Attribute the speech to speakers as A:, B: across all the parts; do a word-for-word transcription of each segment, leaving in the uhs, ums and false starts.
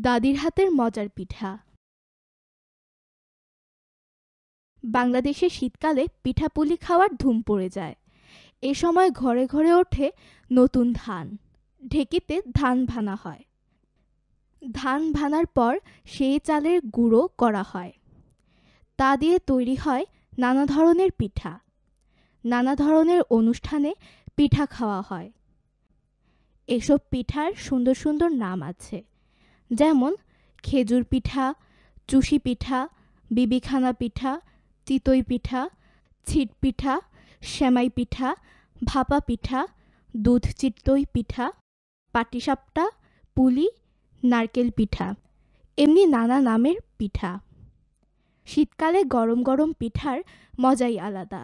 A: দাদির হাতের মজার পিঠা। বাংলাদেশে শীতকালে পিঠাপুলি খাওয়ার ধুম পড়ে যায়। এ সময় ঘরে ঘরে ওঠে নতুন ধান, ঢেঁকিতে ধান ভানা হয়। ধান ভানার পর সেই চালের গুঁড়ো করা হয়। তা দিয়ে তৈরি হয় নানা ধরনের পিঠা। নানা ধরনের অনুষ্ঠানে পিঠা খাওয়া হয়। এসব পিঠার সুন্দর সুন্দর নাম আছে, যেমন খেজুর পিঠা, চুষি পিঠা, বিবিখানা পিঠা, চিতই পিঠা, ছিট পিঠা, সেমাই পিঠা, ভাপা পিঠা, দুধ চিতই পিঠা, পাটিসাপটা, পুলি, নারকেল পিঠা, এমনি নানা নামের পিঠা। শীতকালে গরম গরম পিঠার মজাই আলাদা।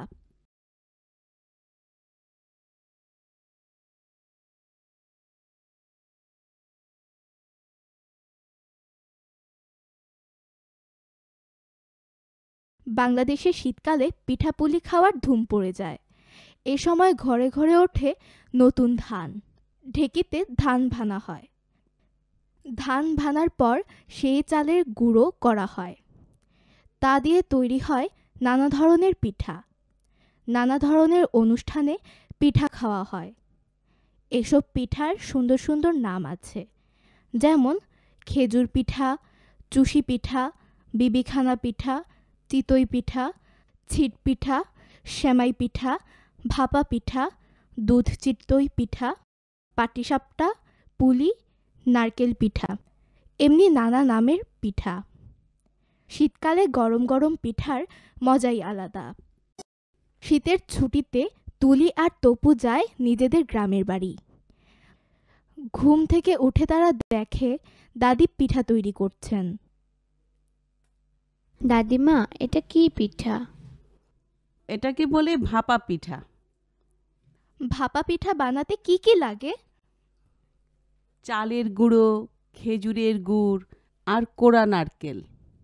A: বাংলাদেশে শীতকালে পিঠাপুলি খাওয়ার ধুম পড়ে যায়। এ সময় ঘরে ঘরে ওঠে নতুন ধান, ঢেঁকিতে ধান ভানা হয়। ধান ভানার পর সেই চালের গুঁড়ো করা হয়। তা দিয়ে তৈরি হয় নানা ধরনের পিঠা। নানা ধরনের অনুষ্ঠানে পিঠা খাওয়া হয়। এসব পিঠার সুন্দর সুন্দর নাম আছে, যেমন খেজুর পিঠা, চুষি পিঠা, বিবিখানা পিঠা, চিতই পিঠা, ছিট পিঠা, সেমাই পিঠা, ভাপা পিঠা, দুধ চিতই পিঠা, পাটিসাপটা, পুলি, নারকেল পিঠা, এমনি নানা নামের পিঠা। শীতকালে গরম গরম পিঠার মজাই আলাদা। শীতের ছুটিতে তুলি আর তপু যায় নিজেদের গ্রামের বাড়ি। ঘুম থেকে উঠে তারা দেখে দাদি পিঠা তৈরি করছেন।
B: দাদিমা, এটা কি পিঠা?
C: এটাকে বলে ভাপা পিঠা।
A: ভাপা পিঠা বানাতে কি কি লাগে?
C: চালের গুঁড়ো, খেজুরের গুড় আর কোড়া নারকেল।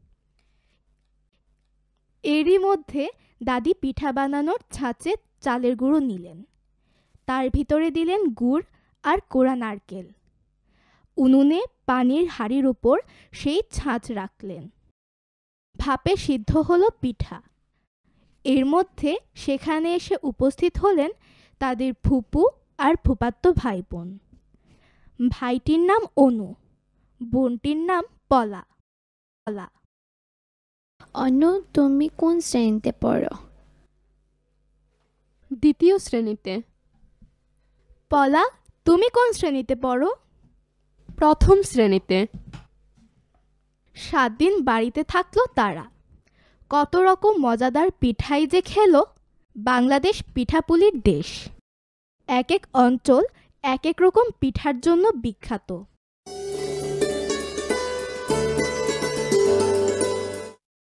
A: এরই মধ্যে দাদি পিঠা বানানোর ছাঁচে চালের গুঁড়ো নিলেন। তার ভিতরে দিলেন গুড় আর কোড়া নারকেল। উনুনে পানির হাঁড়ির ওপর সেই ছাঁচ রাখলেন। ভাপে সিদ্ধ হলো পিঠা। এর মধ্যে সেখানে এসে উপস্থিত হলেন তাদের ফুপু আর ফুপাতো ভাই বোন। ভাইটির নাম অনু, বোনটির নাম পলা। পলা
B: অনু, তুমি কোন শ্রেণীতে পড়ো?
D: দ্বিতীয় শ্রেণীতে।
A: পলা, তুমি কোন শ্রেণীতে পড়ো?
D: প্রথম শ্রেণীতে।
A: সাত দিন বাড়িতে থাকলো তারা। কত রকম মজাদার পিঠাই যে খেলো। বাংলাদেশ পিঠাপুলির দেশ। এক এক অঞ্চল এক এক রকম পিঠার জন্য বিখ্যাত।